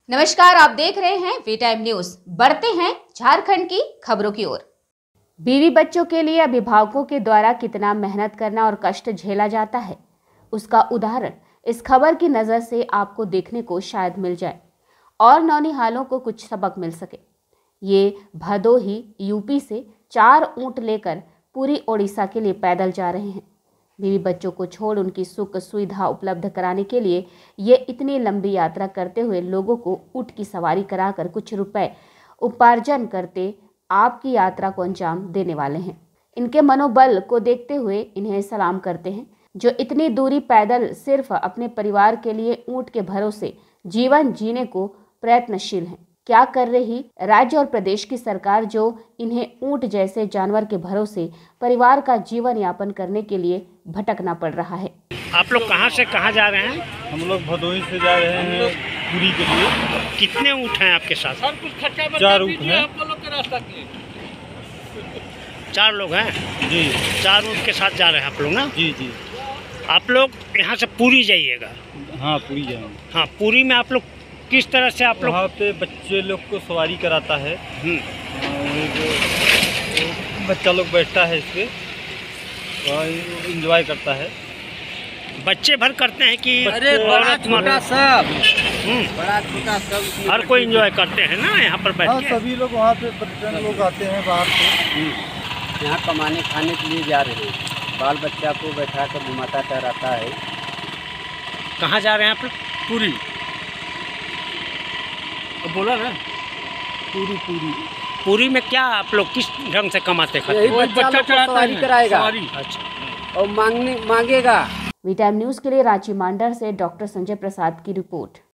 नमस्कार, आप देख रहे हैं वी टाइम न्यूज। बढ़ते हैं झारखंड की खबरों की ओर। बीवी बच्चों के लिए अभिभावकों के द्वारा कितना मेहनत करना और कष्ट झेला जाता है, उसका उदाहरण इस खबर की नज़र से आपको देखने को शायद मिल जाए और नौनिहालों को कुछ सबक मिल सके। ये भदोही यूपी से 4 ऊंट लेकर पूरी ओडिशा के लिए पैदल जा रहे हैं। बीवी बच्चों को छोड़ उनकी सुख सुविधा उपलब्ध कराने के लिए ये इतनी लंबी यात्रा करते हुए लोगों को ऊंट की सवारी कराकर कुछ रुपए उपार्जन करते आपकी यात्रा को अंजाम देने वाले हैं। इनके मनोबल को देखते हुए इन्हें सलाम करते हैं, जो इतनी दूरी पैदल सिर्फ अपने परिवार के लिए ऊंट के भरोसे जीवन जीने को प्रयत्नशील हैं। क्या कर रही राज्य और प्रदेश की सरकार, जो इन्हें ऊंट जैसे जानवर के भरोसे परिवार का जीवन यापन करने के लिए भटकना पड़ रहा है। आप लोग कहां से कहां जा रहे हैं? हम लोग भदोही से जा रहे हैं पुरी के लिए। कितने ऊँट हैं आपके साथ? 4 ऊँट हैं। 4 लोग हैं जी। 4 ऊँट के साथ जा रहे हैं आप लोग ना? जी जी। आप लोग यहाँ से पुरी जाइएगा? हाँ, पुरी जाएंगे। हाँ, पुरी में आप लोग किस तरह से आप लोग? वहाँ पे बच्चे लोग को सवारी कराता है। बच्चा लोग बैठता है इस पे और एंजॉय करता है। बच्चे भर करते हैं कि अरे बड़ा छोटा सब? बड़ा छोटा सब हर कोई एंजॉय करते हैं ना यहाँ पर बैठ के? सभी लोग वहाँ पे पर्यटन लोग आते हैं बाहर से। यहाँ कमाने खाने के लिए जा रहे हैं। बाल बच्चा को बैठा कर घुमाता टहराता है। कहाँ जा रहे हैं आप लोग? पुरी। बोला ना, पूरी पुरी में क्या आप लोग किस ढंग से कमाते खाते? यही बच्चा लोग को सवारी कराएगा अच्छा, और मांगेगा। वी टाइम न्यूज के लिए रांची मांडर से डॉक्टर संजय प्रसाद की रिपोर्ट।